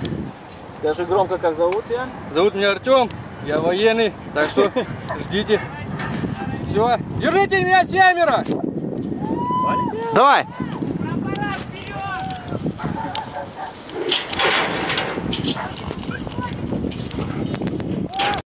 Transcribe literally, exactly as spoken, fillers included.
Скажи громко, как зовут тебя? Зовут меня Артем, я военный, так что ждите. Все, держите меня семеро! Полетел. Давай!